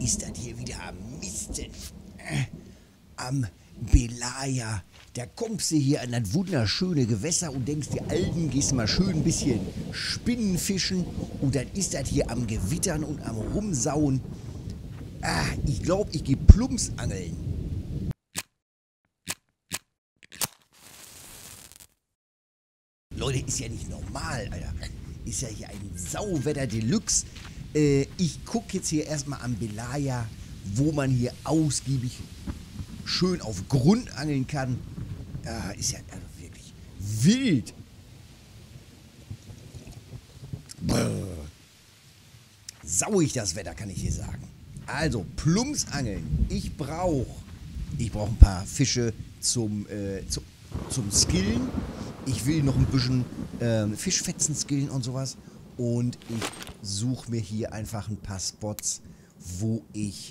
ist das hier wieder am Misten? Am Belaya. Da kommst du hier an das wunderschöne Gewässer und denkst dir, Alten, gehst mal schön ein bisschen Spinnenfischen und dann ist das hier am Gewittern und am Rumsauen. Ich glaube, ich gehe Plumpsangeln. Leute, ist ja nicht normal, Alter. Ist ja hier ein Sauwetter Deluxe. Ich gucke jetzt hier erstmal am Belaya, wo man hier ausgiebig schön auf Grund angeln kann. Ist ja also wirklich wild. Sauig das Wetter, kann ich hier sagen. Also, Plumpsangeln. Ich brauche ein paar Fische zum Skillen. Ich will noch ein bisschen Fischfetzen skillen und sowas. Und ich suche mir hier einfach ein paar Spots, wo ich...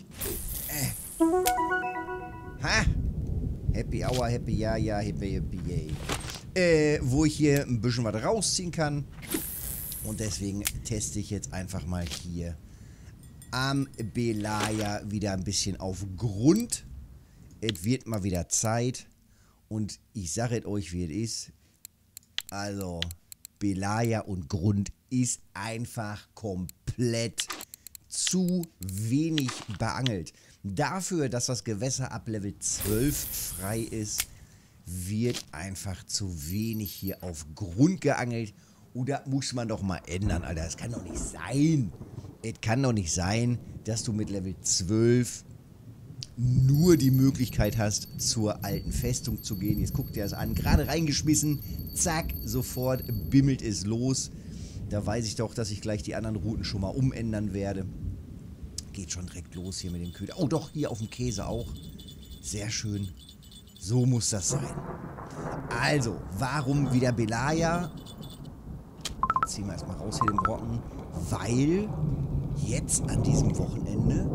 Happy Hour, Happy Ja, Happy Yay. Wo ich hier ein bisschen was rausziehen kann. Und deswegen teste ich jetzt einfach mal hier am Belaya wieder ein bisschen auf Grund. Es wird mal wieder Zeit. Und ich sage es euch, wie es ist. Also, Belaya und Grund ist einfach komplett zu wenig beangelt. Dafür, dass das Gewässer ab Level 12 frei ist, wird einfach zu wenig hier auf Grund geangelt. Und das muss man doch mal ändern, Alter. Das kann doch nicht sein. Es kann doch nicht sein, dass du mit Level 12 nur die Möglichkeit hast, zur alten Festung zu gehen. Jetzt guckt ihr das an. Gerade reingeschmissen. Zack, sofort bimmelt es los. Da weiß ich doch, dass ich gleich die anderen Routen schon mal umändern werde. Geht schon direkt los hier mit dem Köder. Oh doch, hier auf dem Käse auch. Sehr schön. So muss das sein. Also, warum wieder Belaya? Ziehen wir erstmal raus hier den Brocken. Weil jetzt an diesem Wochenende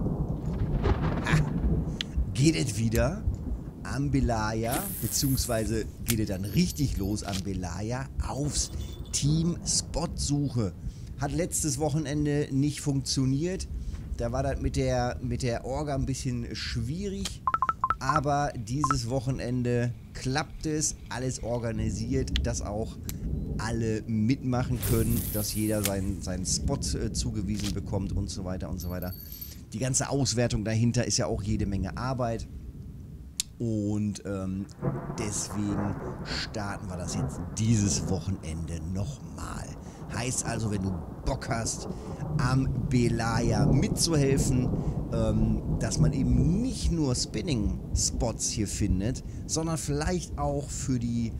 geht es wieder am Belaya, beziehungsweise geht es dann richtig los am Belaya aufs Team Spot-Suche. Hat letztes Wochenende nicht funktioniert. Da war das mit der Orga ein bisschen schwierig. Aber dieses Wochenende klappt es, alles organisiert, dass auch alle mitmachen können, dass jeder seinen Spot zugewiesen bekommt und so weiter und so weiter. Die ganze Auswertung dahinter ist ja auch jede Menge Arbeit. Und deswegen starten wir das jetzt dieses Wochenende nochmal. Heißt also, wenn du Bock hast, am Belaya mitzuhelfen, dass man eben nicht nur Spinning-Spots hier findet, sondern vielleicht auch für die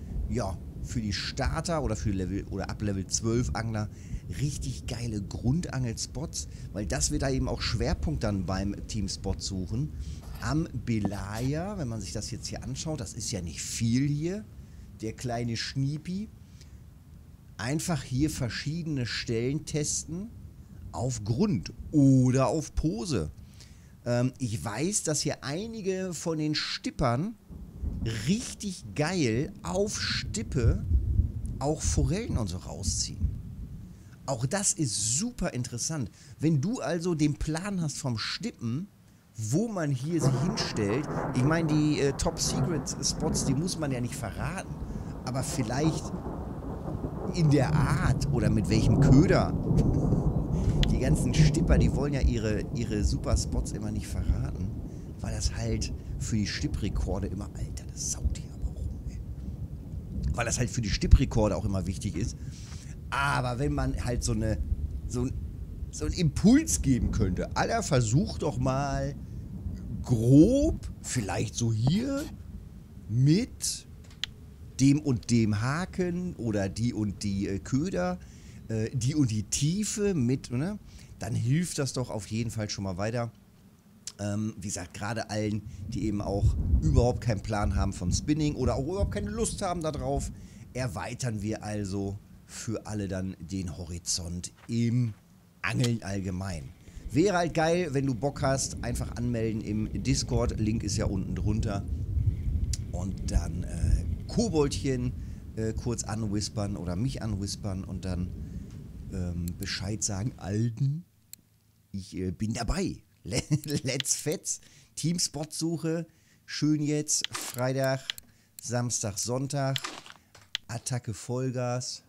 Starter oder für Level oder ab Level 12 Angler richtig geile Grundangelspots, weil das wird da eben auch Schwerpunkt dann beim Team Spot suchen. Am Belaya, wenn man sich das jetzt hier anschaut, das ist ja nicht viel hier, der kleine Schniepi. Einfach hier verschiedene Stellen testen auf Grund oder auf Pose. Ich weiß, dass hier einige von den Stippern richtig geil auf Stippe auch Forellen und so rausziehen. Auch das ist super interessant. Wenn du also den Plan hast vom Stippen, wo man hier sich hinstellt, ich meine, die Top-Secret-Spots, die muss man ja nicht verraten, aber vielleicht in der Art oder mit welchem Köder. Die ganzen Stipper, die wollen ja ihre Super-Spots immer nicht verraten, weil das halt für die Stipprekorde immer, Alter, das saut hier aber rum, ey. Weil das halt für die Stipprekorde auch immer wichtig ist. Aber wenn man halt so einen Impuls geben könnte, Alter, versuch doch mal grob, vielleicht so hier, mit dem und dem Haken oder die und die Köder, die und die Tiefe mit, ne? Dann hilft das doch auf jeden Fall schon mal weiter. Wie gesagt, gerade allen, die eben auch überhaupt keinen Plan haben vom Spinning oder auch überhaupt keine Lust haben darauf, erweitern wir also für alle dann den Horizont im Angeln allgemein. Wäre halt geil, wenn du Bock hast, einfach anmelden im Discord, Link ist ja unten drunter. Und dann Koboldchen kurz anwispern oder mich anwispern und dann Bescheid sagen, Alten, ich bin dabei. Let's Fetz. Teamspot-Suche. Schön jetzt. Freitag, Samstag, Sonntag. Attacke Vollgas.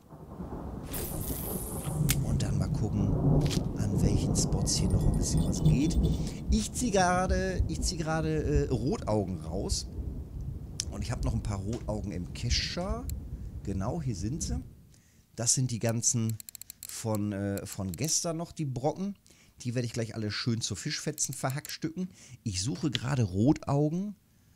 Und dann mal gucken, an welchen Spots hier noch ein bisschen was geht. Ich ziehe gerade Rotaugen raus. Und ich habe noch ein paar Rotaugen im Kescher. Genau, hier sind sie. Das sind die ganzen von gestern noch, die Brocken. Die werde ich gleich alle schön zu Fischfetzen verhackstücken. Ich suche gerade Rotaugen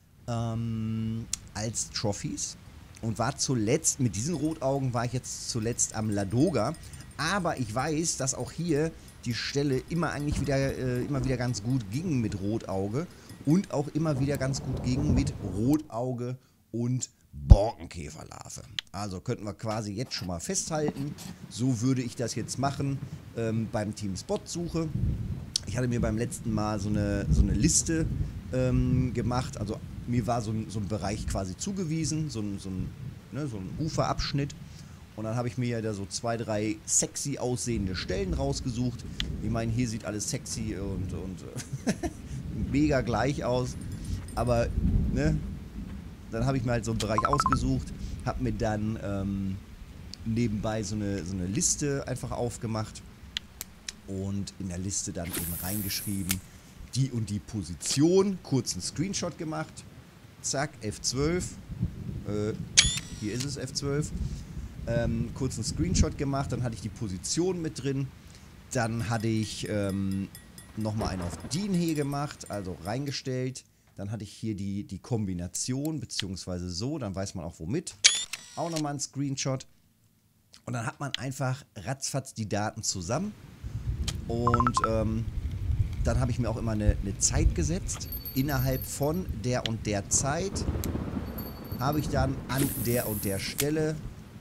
als Trophies. Und war zuletzt, mit diesen Rotaugen war ich jetzt zuletzt am Ladoga. Aber ich weiß, dass auch hier die Stelle immer wieder ganz gut ging mit Rotauge. Und auch immer wieder ganz gut ging mit Rotauge und Borkenkäferlarve. Also könnten wir quasi jetzt schon mal festhalten. So würde ich das jetzt machen beim Team Spot-Suche. Ich hatte mir beim letzten Mal so eine Liste gemacht. Also mir war so ein Bereich quasi zugewiesen, so ein Uferabschnitt. Und dann habe ich mir ja da so 2, 3 sexy aussehende Stellen rausgesucht. Ich meine, hier sieht alles sexy und mega gleich aus. Aber, ne, dann habe ich mir halt so einen Bereich ausgesucht, habe mir dann nebenbei so eine Liste einfach aufgemacht und in der Liste dann eben reingeschrieben, die und die Position, kurz einen Screenshot gemacht, zack, F12, hier ist es, F12, kurz einen Screenshot gemacht, dann hatte ich die Position mit drin, dann hatte ich nochmal einen auf DIN gemacht, also reingestellt. Dann hatte ich hier die Kombination, beziehungsweise so, dann weiß man auch womit. Auch nochmal ein Screenshot. Und dann hat man einfach ratzfatz die Daten zusammen. Und dann habe ich mir auch immer eine Zeit gesetzt. Innerhalb von der und der Zeit habe ich dann an der und der Stelle.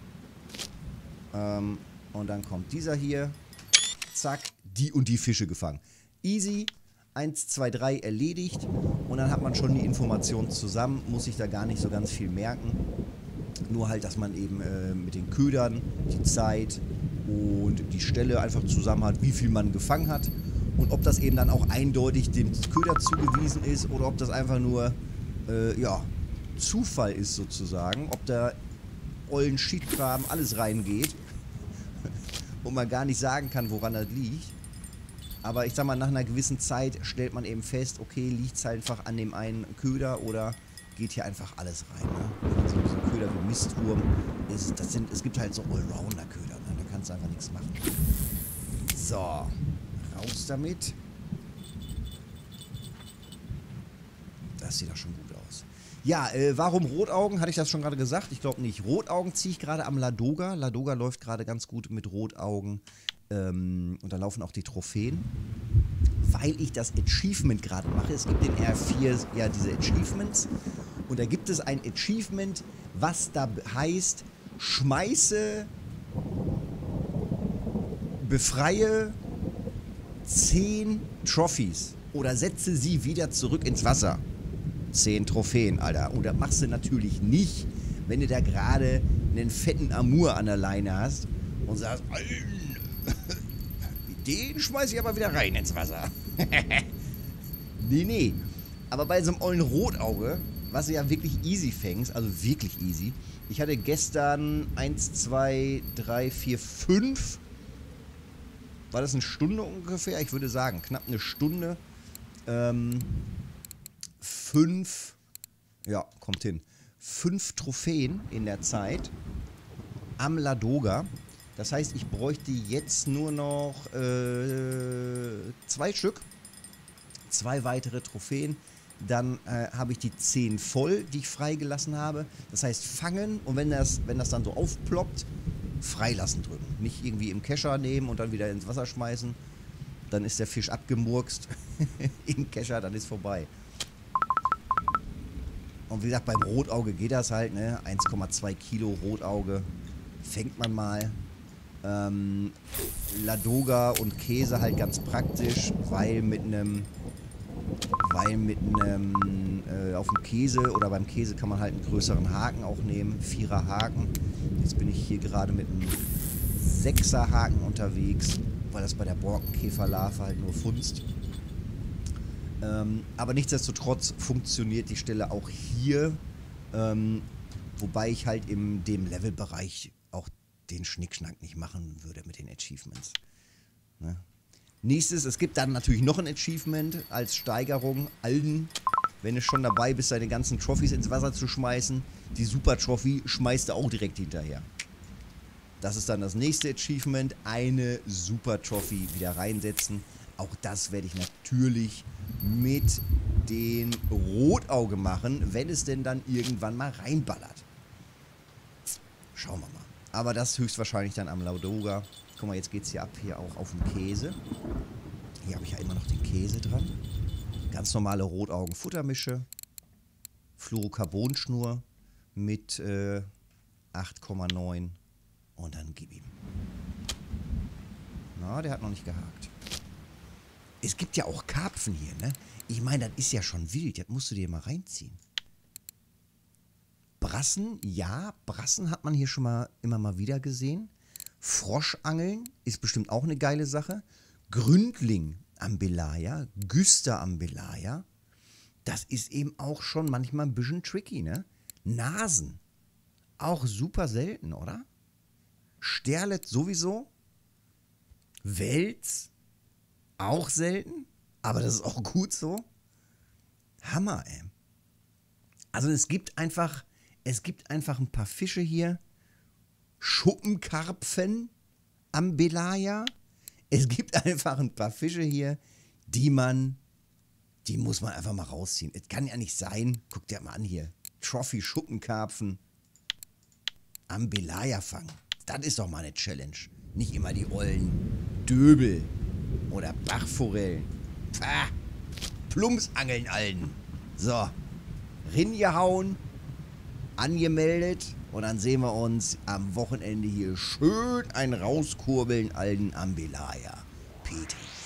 Und dann kommt dieser hier. Zack, die und die Fische gefangen. Easy. 1, 2, 3 erledigt und dann hat man schon die Informationen zusammen, muss sich da gar nicht so ganz viel merken. Nur halt, dass man eben mit den Ködern die Zeit und die Stelle einfach zusammen hat, wie viel man gefangen hat und ob das eben dann auch eindeutig dem Köder zugewiesen ist oder ob das einfach nur Zufall ist sozusagen, ob da ollen Schiedkram alles reingeht und man gar nicht sagen kann, woran das liegt. Aber ich sag mal, nach einer gewissen Zeit stellt man eben fest, okay, liegt es halt einfach an dem einen Köder oder geht hier einfach alles rein. Ne? Also so ein Köder wie Mistwurm, es gibt halt so Allrounder-Köder, ne? Da kannst du einfach nichts machen. So, raus damit. Das sieht doch schon gut aus. Ja, warum Rotaugen? Hatte ich das schon gerade gesagt? Ich glaube nicht. Rotaugen ziehe ich gerade am Ladoga. Ladoga läuft gerade ganz gut mit Rotaugen. Und da laufen auch die Trophäen, weil ich das Achievement gerade mache. Es gibt in R4 ja diese Achievements und da gibt es ein Achievement, was da heißt, befreie 10 Trophies oder setze sie wieder zurück ins Wasser. 10 Trophäen, Alter. Und das machst du natürlich nicht, wenn du da gerade einen fetten Amur an der Leine hast und sagst, den schmeiß ich aber wieder rein ins Wasser. Nee. Aber bei so einem ollen Rotauge, was du ja wirklich easy fängst, also wirklich easy. Ich hatte gestern 1, 2, 3, 4, 5. War das eine Stunde ungefähr? Ich würde sagen, knapp eine Stunde. 5, ja, kommt hin. 5 Trophäen in der Zeit am Ladoga. Das heißt, ich bräuchte jetzt nur noch 2 Stück. 2 weitere Trophäen. Dann habe ich die 10 voll, die ich freigelassen habe. Das heißt, fangen und wenn das dann so aufploppt, freilassen drücken. Nicht irgendwie im Kescher nehmen und dann wieder ins Wasser schmeißen. Dann ist der Fisch abgemurkst im Kescher, dann ist vorbei. Und wie gesagt, beim Rotauge geht das halt, ne? 1,2 Kilo Rotauge fängt man mal. Ladoga und Käse halt ganz praktisch, weil mit einem auf dem Käse oder beim Käse kann man halt einen größeren Haken auch nehmen, 4er Haken. Jetzt bin ich hier gerade mit einem 6er Haken unterwegs, weil das bei der Borkenkäferlarve halt nur funzt. Aber nichtsdestotrotz funktioniert die Stelle auch hier, wobei ich halt in dem Levelbereich auch den Schnickschnack nicht machen würde mit den Achievements. Ne? Nächstes, es gibt dann natürlich noch ein Achievement als Steigerung. Alden, wenn du schon dabei bist, deine ganzen Trophys ins Wasser zu schmeißen, die Super Trophy schmeißt du auch direkt hinterher. Das ist dann das nächste Achievement, eine Super Trophy wieder reinsetzen. Auch das werde ich natürlich mit den Rotauge machen, wenn es denn dann irgendwann mal reinballert. Schauen wir mal. Aber das höchstwahrscheinlich dann am Ladoga. Guck mal, jetzt geht es hier ab, hier auch auf dem Käse. Hier habe ich ja immer noch den Käse dran. Ganz normale Rotaugen-Futtermische. Fluorocarbonschnur mit 8,9. Und dann gib ihm. Na, der hat noch nicht gehakt. Es gibt ja auch Karpfen hier, ne? Ich meine, das ist ja schon wild. Das musst du dir mal reinziehen. Brassen, ja, Brassen hat man hier schon mal immer mal wieder gesehen. Froschangeln ist bestimmt auch eine geile Sache. Gründling am Belaya, Güster am Belaya. Das ist eben auch schon manchmal ein bisschen tricky, ne? Nasen, auch super selten, oder? Sterlet sowieso. Wels, auch selten. Aber das ist auch gut so. Hammer, ey. Also es gibt einfach ein paar Fische hier. Schuppenkarpfen am Belaya. Es gibt einfach ein paar Fische hier, die muss man einfach mal rausziehen. Es kann ja nicht sein, guck dir mal an hier. Trophy Schuppenkarpfen am Belaya fangen. Das ist doch mal eine Challenge. Nicht immer die ollen Döbel oder Bachforellen. Pah, Plumpsangeln allen. So, ringehauen, angemeldet und dann sehen wir uns am Wochenende hier schön ein Rauskurbeln allen am Belaya. Petri.